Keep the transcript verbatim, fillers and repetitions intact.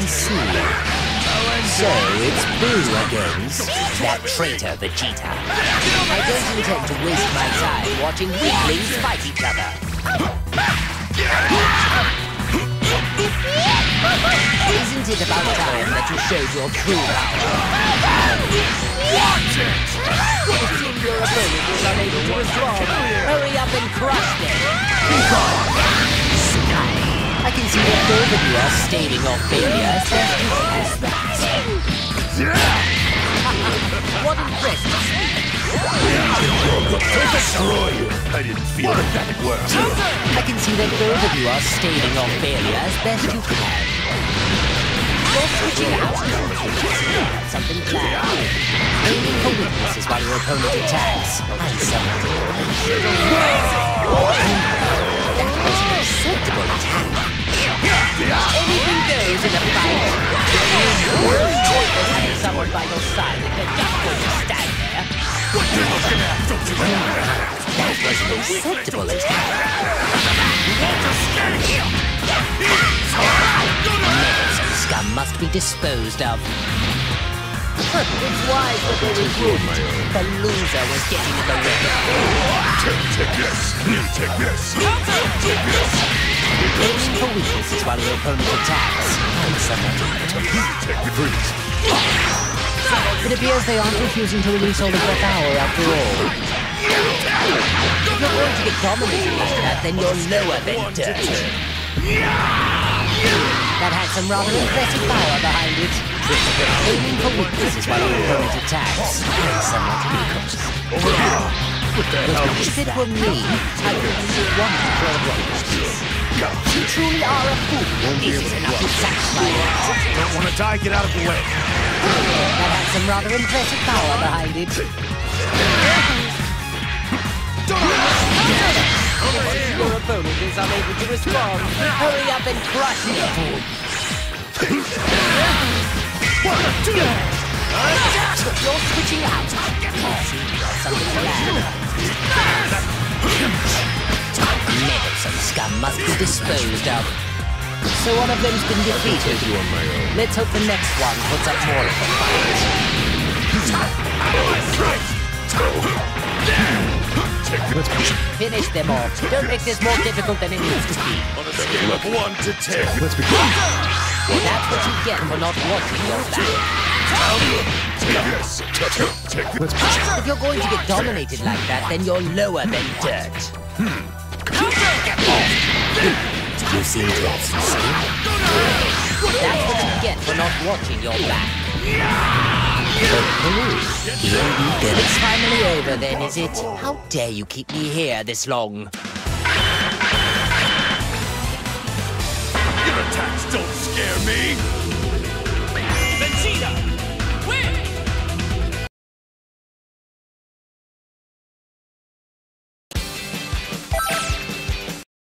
I see. So it's Boo against that traitor Vegeta. I don't intend to waste my time watching weaklings fight each other. Isn't it about time that you showed your true power? Watch it! It seems your opponent is unable to respond. Hurry up and crush them! I can see that both of you are staving off failure as best you can. What impressive speech! Destroy you! I didn't feel that that would work. I can see that both of you are staving off failure as best you can. You're switching out. Something planned. Aiming for weaknesses while your opponent attacks. I summoned you. That was an acceptable attack. Anything goes in a fight. Having someone by your side if you're just going to stand there. That was an acceptable attack. Menace and scum must be disposed of. It's wise that they were good. The loser was getting in the way. Take, take this! Take this! Take this! Aiming for weaknesses while your opponent attacks. And someone Take the freeze! It appears they aren't refusing to release all of their power after all. If you're going to get dominated like that, then you're lower than dirt. That had some rather impressive power behind it. Aiming for weaknesses while your opponent attacks. And somewhat weakness. If it were me, I would really want to throw weaknesses. You truly are a fool. This is enough to satisfy you. Don't want to die, get out of the way. That had some rather impressive power behind it. Your opponent is unable to respond. Hurry up and crush him. You're switching out. Something planned. Meddlesome scum must be disposed of. So one of them's been defeated. Let's hope the next one puts up more of a fight. Finish them off. Don't make this more difficult than it needs to be. On a scale of one to ten. Let's begin. That's what you get for not watching your back. Take this. Take this. Let's begin. If you're going to get dominated like that, then you're lower than dirt. You seem to have some skill. That's what you get for not watching your back. It's finally over then, is it? How dare you keep me here this long? Your attacks don't scare me.